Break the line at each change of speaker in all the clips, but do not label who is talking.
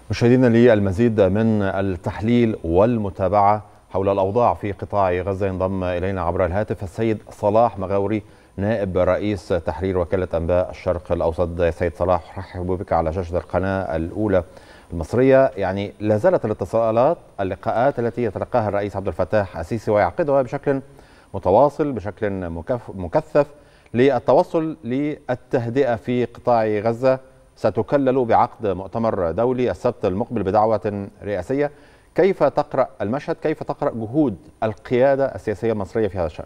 مشاهدينا، لي المزيد من التحليل والمتابعة حول الأوضاع في قطاع غزة ينضم إلينا عبر الهاتف السيد صلاح مغاوري، نائب رئيس تحرير وكالة أنباء الشرق الأوسط. سيد صلاح، رحب بك على شاشة القناة الأولى المصرية. يعني لا زالت الاتصالات، اللقاءات التي يتلقاها الرئيس عبد الفتاح السيسي ويعقدها بشكل متواصل بشكل مكثف للتوصل للتهدئة في قطاع غزة، ستكلل بعقد مؤتمر دولي السبت المقبل بدعوة رئاسية. كيف تقرأ المشهد؟ كيف تقرأ جهود القيادة السياسية المصرية في هذا الشأن؟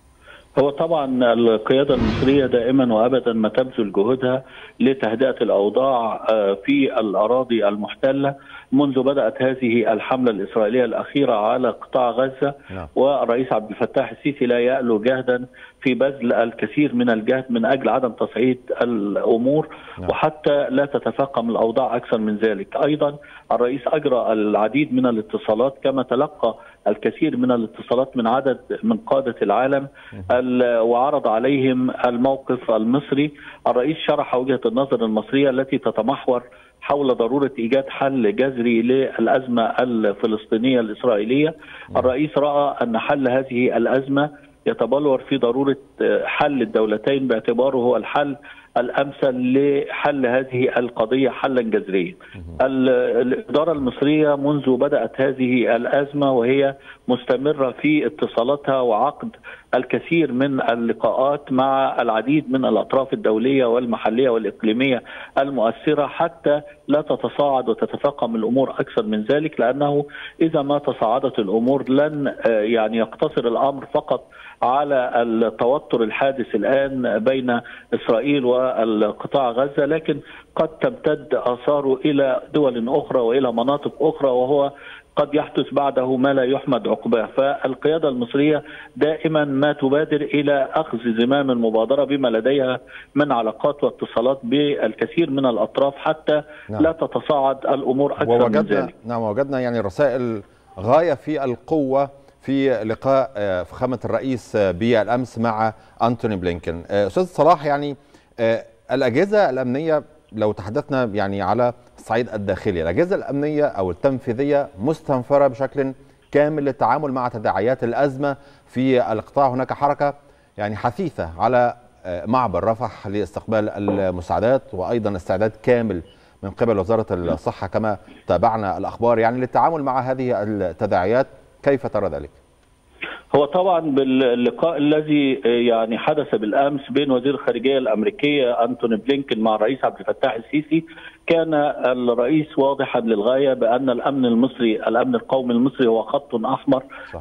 هو طبعا القيادة المصرية دائما وأبدا ما تبذل جهودها لتهدئة الأوضاع في الأراضي المحتلة منذ بدأت هذه الحملة الإسرائيلية الأخيرة على قطاع غزة. والرئيس عبد الفتاح السيسي لا يألو جهدا في بذل الكثير من الجهد من أجل عدم تصعيد الأمور وحتى لا تتفاقم الأوضاع أكثر من ذلك. أيضا الرئيس أجرى العديد من الاتصالات، كما تلقى الكثير من الاتصالات من عدد من قادة العالم وعرض عليهم الموقف المصري. الرئيس شرح وجهة النظر المصرية التي تتمحور حول ضرورة إيجاد حل جذري للأزمة الفلسطينية الإسرائيلية. الرئيس رأى أن حل هذه الأزمة يتبلور في ضرورة حل الدولتين باعتباره هو الحل الأمثل لحل هذه القضية حلا جذريا. الإدارة المصرية منذ بدأت هذه الأزمة وهي مستمرة في اتصالاتها وعقد الكثير من اللقاءات مع العديد من الأطراف الدولية والمحلية والإقليمية المؤثرة حتى لا تتصاعد وتتفاقم الأمور أكثر من ذلك، لأنه إذا ما تصاعدت الأمور لن يقتصر الأمر فقط على التوتر الحادث الآن بين إسرائيل والقطاع غزة، لكن قد تمتد آثاره إلى دول أخرى وإلى مناطق أخرى، وهو قد يحدث بعده ما لا يحمد عقباه. فالقيادة المصرية دائما ما تبادر إلى أخذ زمام المبادرة بما لديها من علاقات واتصالات بالكثير من الأطراف حتى لا تتصاعد الأمور أكثر من ذلك.
وجدنا يعني رسائل غاية في القوة في لقاء فخامة الرئيس بالأمس مع أنتوني بلينكن. أستاذ صلاح، يعني الأجهزة الأمنية، لو تحدثنا يعني على الصعيد الداخلي، الأجهزة الأمنية أو التنفيذية مستنفرة بشكل كامل للتعامل مع تداعيات الأزمة في القطاع. هناك حركة يعني حثيثة على معبر رفح لاستقبال المساعدات، وأيضا استعداد كامل من قبل وزارة الصحة كما تابعنا الأخبار يعني للتعامل مع هذه التداعيات. كيف ترى ذلك؟
هو طبعا باللقاء الذي يعني حدث بالامس بين وزير الخارجيه الامريكيه انتوني بلينكن مع الرئيس عبد الفتاح السيسي، كان الرئيس واضحا للغايه بان الامن المصري، الامن القومي المصري هو خط احمر. صحيح.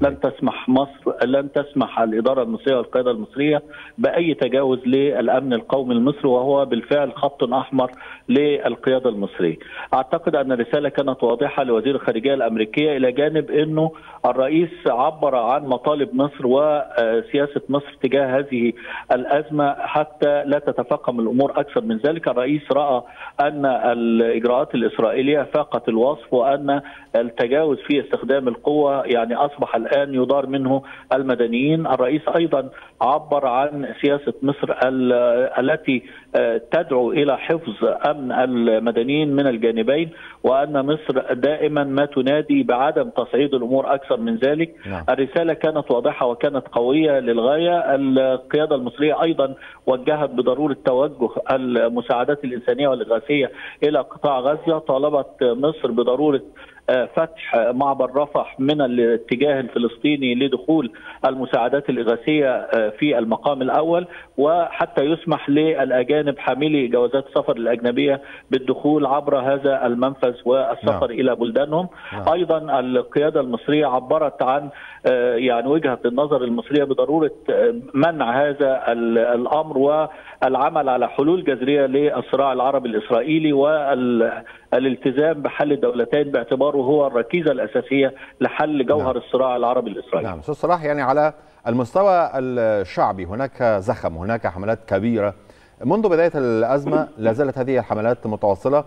لن تسمح الاداره المصريه والقياده المصريه باي تجاوز للامن القومي المصري، وهو بالفعل خط احمر للقياده المصريه. اعتقد ان الرساله كانت واضحه لوزير الخارجيه الامريكيه، الى جانب انه الرئيس عبر عن مطالب مصر وسياسه مصر تجاه هذه الازمه حتى لا تتفاقم الامور اكثر من ذلك. الرئيس راى ان الاجراءات الاسرائيليه فاقت الوصف، وان التجاوز في استخدام القوه يعني اصبح الان يدار منه المدنيين. الرئيس ايضا عبر عن سياسه مصر التي تدعو الى حفظ امن المدنيين من الجانبين، وان مصر دائما ما تنادي بعدم تصعيد الامور اكثر من ذلك. الرساله كانت واضحه وكانت قويه للغايه. القياده المصريه ايضا وجهت بضروره توجه المساعدات الانسانيه والاغاثيه الى قطاع غزه، طالبت مصر بضروره فتح معبر رفح من الاتجاه الفلسطيني لدخول المساعدات الإغاثية في المقام الأول، وحتى يسمح للأجانب حاملي جوازات السفر الأجنبية بالدخول عبر هذا المنفذ والسفر إلى بلدانهم. أيضا القيادة المصرية عبرت عن يعني وجهة النظر المصرية بضرورة منع هذا الأمر والعمل على حلول جذرية للصراع العربي الإسرائيلي والالتزام بحل الدولتين باعتباره هو الركيزة الأساسية لحل جوهر الصراع العربي الإسرائيلي.
نعم أستاذ صلاح، يعني على المستوى الشعبي هناك زخم، هناك حملات كبيرة منذ بداية الأزمة، لا زالت هذه الحملات متواصلة.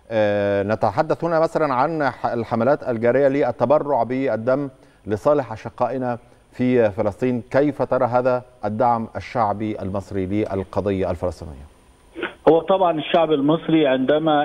نتحدث هنا مثلا عن الحملات الجارية للتبرع بالدم لصالح أشقائنا في فلسطين. كيف ترى هذا الدعم الشعبي المصري للقضية الفلسطينية؟
هو طبعا الشعب المصري عندما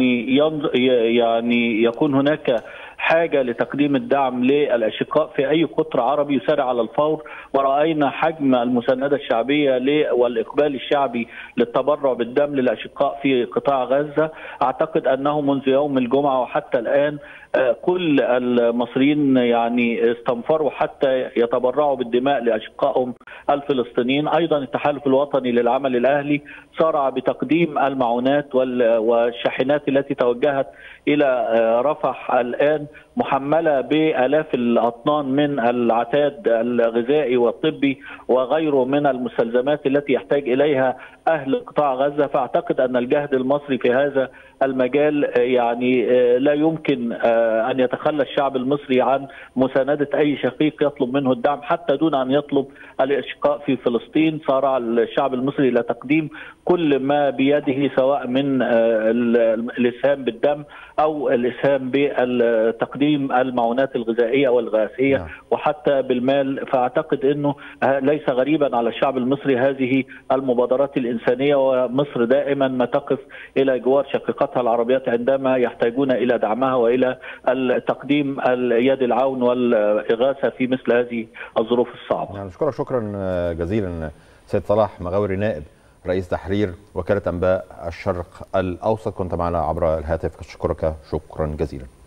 يعني يكون هناك حاجة لتقديم الدعم للأشقاء في أي قطر عربي يسارع على الفور، ورأينا حجم المساندة الشعبية والإقبال الشعبي للتبرع بالدم للأشقاء في قطاع غزة. أعتقد أنه منذ يوم الجمعة وحتى الآن كل المصريين يعني استنفروا حتى يتبرعوا بالدماء لأشقائهم الفلسطينيين. أيضا التحالف الوطني للعمل الأهلي سارع بتقديم المعونات والشاحنات التي توجهت إلى رفح الآن محملة بآلاف الأطنان من العتاد الغذائي والطبي وغيره من المستلزمات التي يحتاج إليها أهل قطاع غزة. فأعتقد أن الجهد المصري في هذا المجال يعني لا يمكن أن يتخلى الشعب المصري عن مساندة أي شقيق يطلب منه الدعم حتى دون أن يطلب الإشقاء في فلسطين. صار الشعب المصري إلى تقديم كل ما بيده سواء من الإسهام بالدم أو الإسهام بتقديم المعونات الغذائية والغاثية وحتى بالمال. فأعتقد أنه ليس غريبا على الشعب المصري هذه المبادرات الإنسانية، ومصر دائما ما تقف إلى جوار شقيقاتها العربيات عندما يحتاجون إلى دعمها وإلى تقديم يد العون والإغاثة في مثل هذه الظروف الصعبة.
يعني أشكرك شكرا جزيلا سيد صلاح مغاوري نائب رئيس تحرير وكالة أنباء الشرق الأوسط، كنت معنا عبر الهاتف. أشكرك شكرا جزيلا.